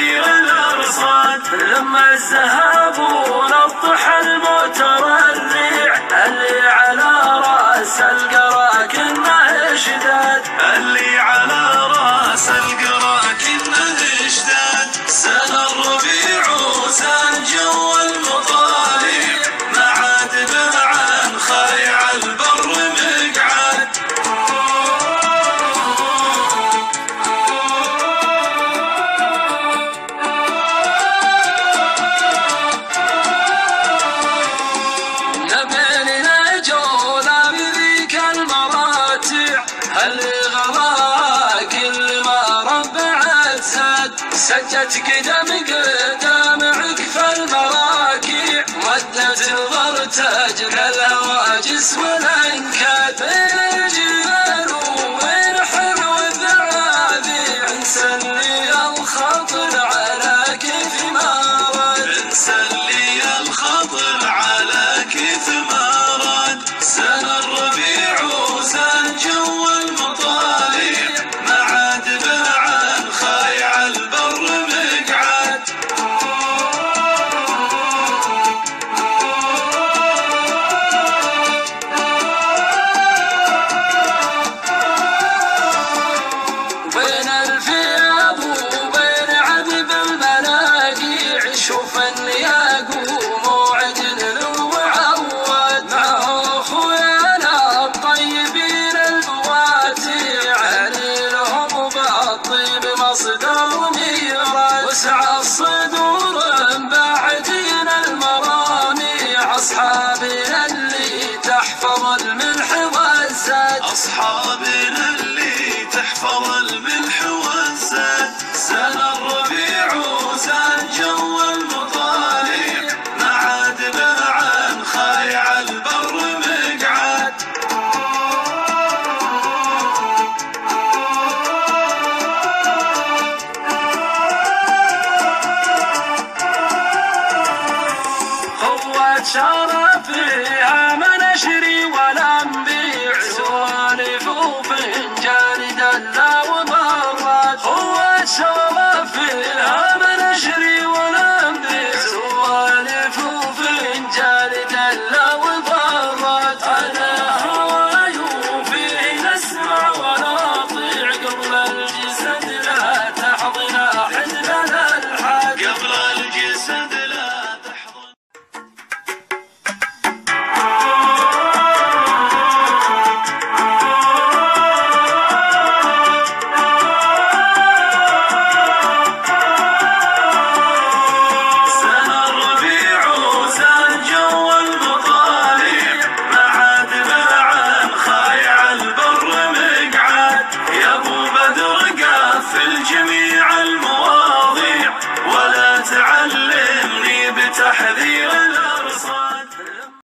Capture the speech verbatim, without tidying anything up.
كثير الارصاد. لما الذهب ونطح الموتر الريع اللي على راس القرى كنه شداد. اللي على راس القرى كنه شداد. سنى الربيع وسان جو المطالع ما عاد به عن خايع البر مقعد. نبينا جولا بذيك المراتع اللي غلا كل ما ربعت زاد. سجت قدم قدام عقف المراكيع ودت نظر تجن الهواجس والانكاد. بين الجبال وبين حلو الذعابيع نسلي الخطر على كيف ما رد. نسلي الخطر على كيف ما رد. سنى الربيع وسان جو المطالع ما عاد به عن خايع البر مقعد. بين الفياب وبين عذب الملاقيع شوف الياقوم موعد له عود. معه اخوينا الطيبين البواتيع علي لهم بالطيب مصدر ميراد. وسع الصدور باعدين المراميع اصحابنا اللي تحفظ الملح والزاد. أصحابنا اللي تحفظ الملح والزاد. سنى الربيع وسان جو المطالع ما عاد به عن خايع البر مقعد. قوة شرفها من نشر